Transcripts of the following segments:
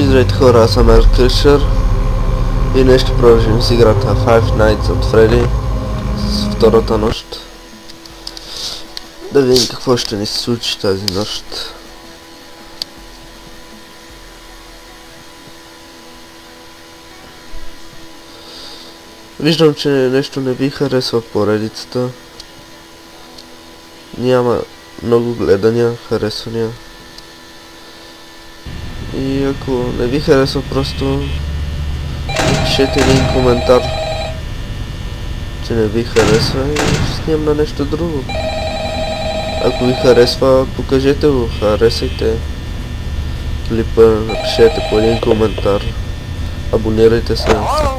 Здравейте хора, аз съм Кришър и днес ще продължим с играта Five Nights at Freddy с втората нощ. Да видим какво ще ни се случи тази нощ. Виждам, че нещо не ви харесва поредицата. Няма много гледания, харесвания. И ако не ви харесва, просто пишете един коментар, че не ви харесва и ще снимам на нещо друго. Ако ви харесва, покажете го, харесайте клипа, напишете по един коментар, абонирайте се.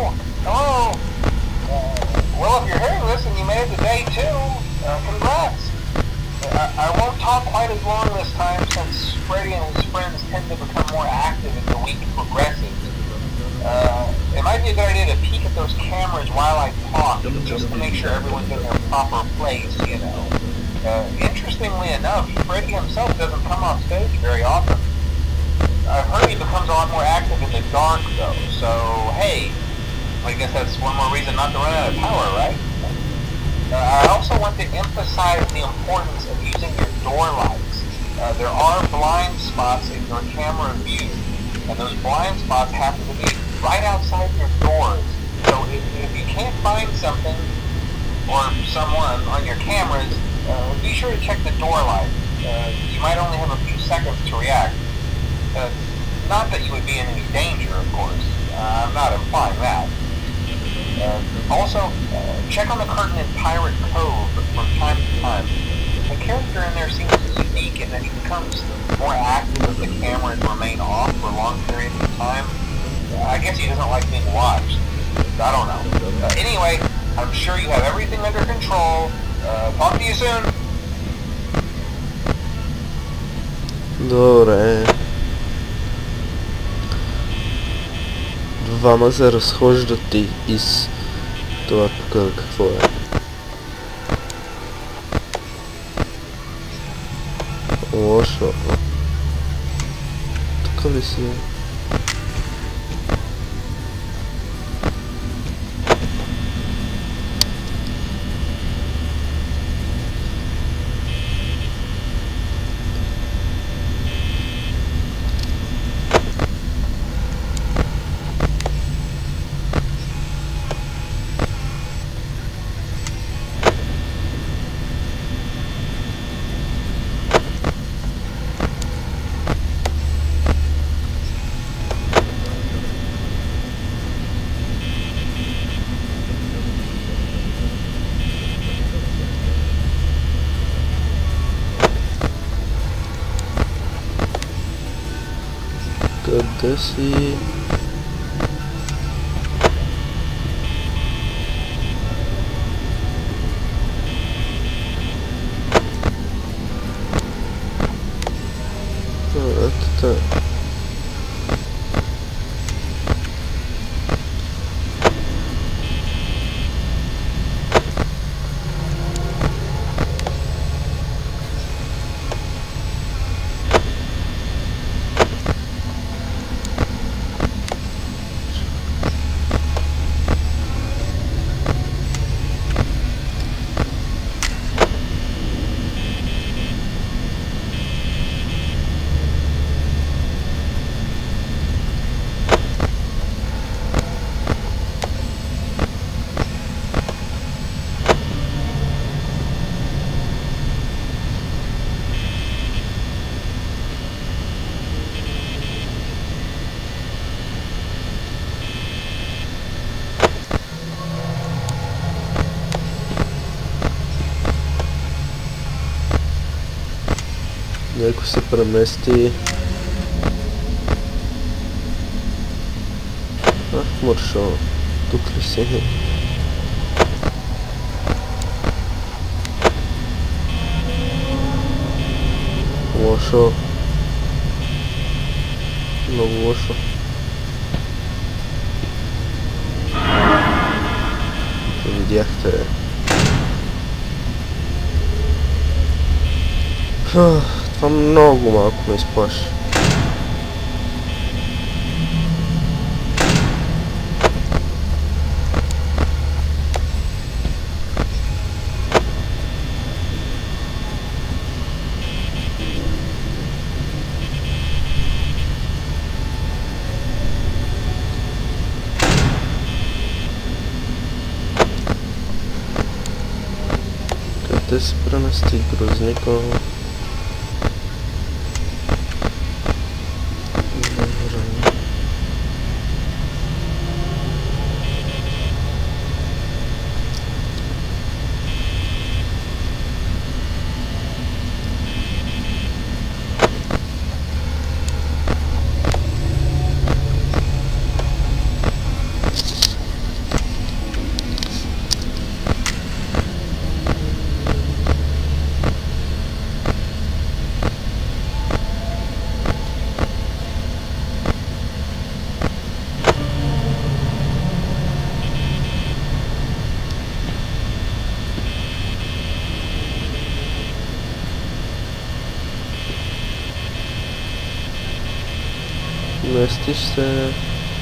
I won't talk quite as long this time since Freddy and his friends tend to become more active as the week progresses. It might be a good idea to peek at those cameras while I talk, just to make sure everyone's in their proper place, you know. Interestingly enough, Freddy himself doesn't come off stage very often. I've heard he becomes a lot more active in the dark, though, so hey, I guess that's one more reason not to run out of power, right? I also want to emphasize the importance of using your door lights. There are blind spots in your camera view, and those blind spots happen to be right outside your doors. So if you can't find something or someone on your cameras, be sure to check the door light. You might only have a few seconds to react. Not that you would be in any danger, of course. I'm not implying that. Also, check on the curtain in Pirate Cove from time to time. The character in there seems unique in that he becomes more active if the cameras remain off for long periods of time. I guess he doesn't like being watched. I don't know. Anyway, I'm sure you have everything under control. Talk to you soon. Добре. Двама се разхождат и из това тук какво е. Лошо. Тук ли си е? Къде си? Ето. Някой се премести. Ах, маршал, тук ли си? Лошо. Много лошо. Видяхте. Това много малко ме изплаши. Ще се премести грузника. Местиш се.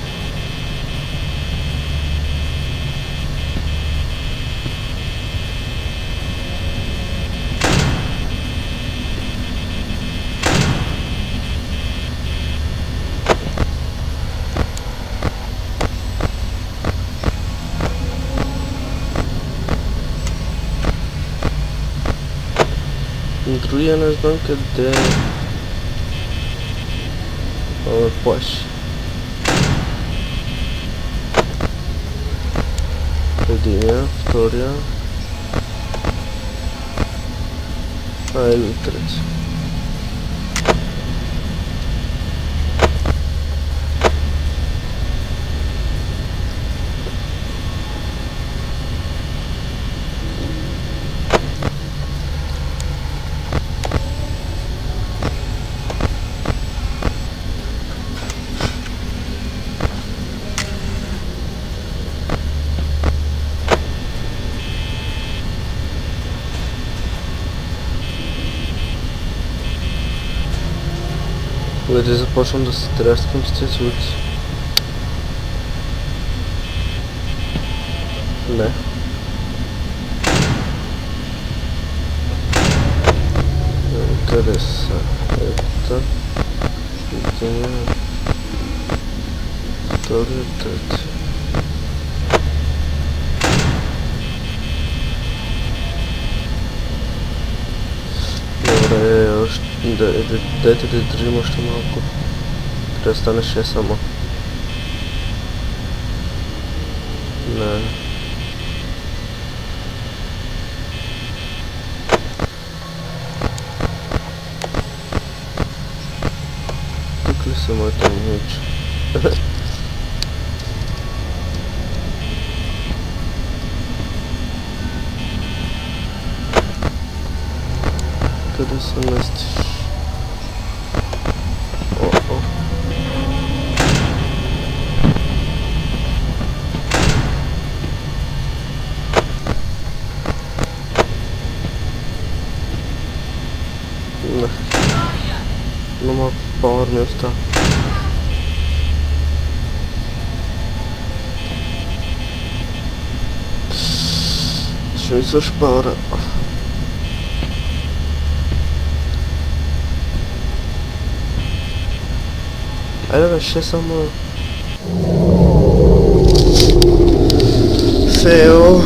Другия не знам къде е. Ме плаши. Единия, втория. Или трети. Преди започвам да се тряскам с тези луци. Не. Къде са? Ето. Единия. Втория, трети. Добре, още... Дайте да държим още малко. Трябва да стане 6 само. Не. Тук ли са моите момиче? Къде се местиш? О-о. Не. Но малко пауър ми остава. Ще ми свърши пауъра. Айде бе, ще само... Фейл.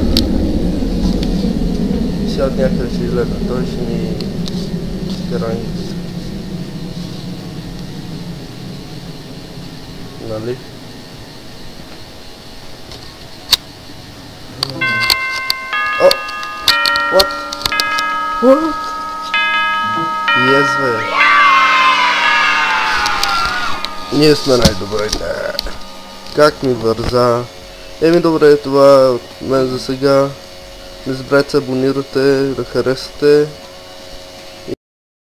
Сега от някъде ще излезе, той ще ни... граница. Нали? О! What? What? Yes, бе. Ние сме най-добрите. Как ми върза? Еми добре, това е от мен за сега. Не забравяйте да абонирате, да харесате.